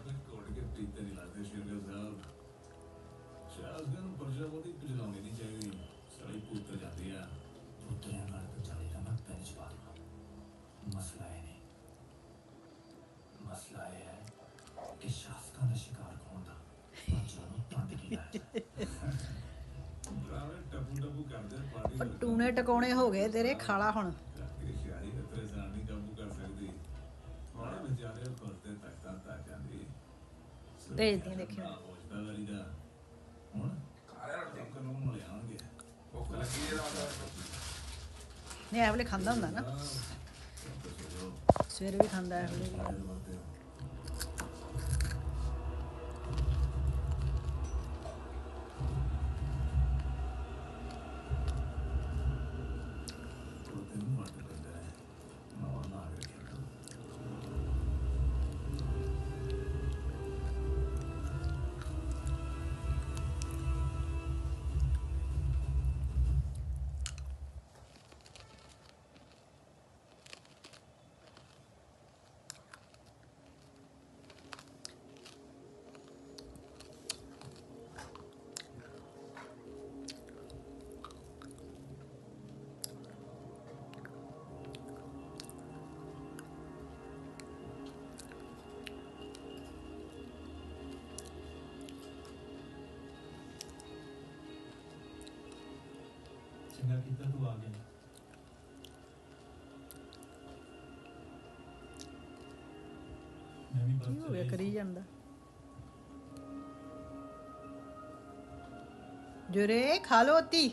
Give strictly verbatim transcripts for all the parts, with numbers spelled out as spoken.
मसला है नहीं, मसला ये है कि शासका का शिकार कौन था और जानो तंद की लाया टूने टकोने हो गए तेरे खाला हुण भेज दी देखियो नहीं ए वेले खांदा हुंदा ना सवेरे भी खांदा है वेले भी चंगा कीता तू आ गया मैं भी बस हो गया करी ਜਾਂਦਾ जुरे खा लो ती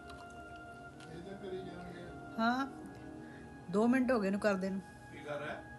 हाँ दो मिनट हो गए नु कर दे नु की कर रहा है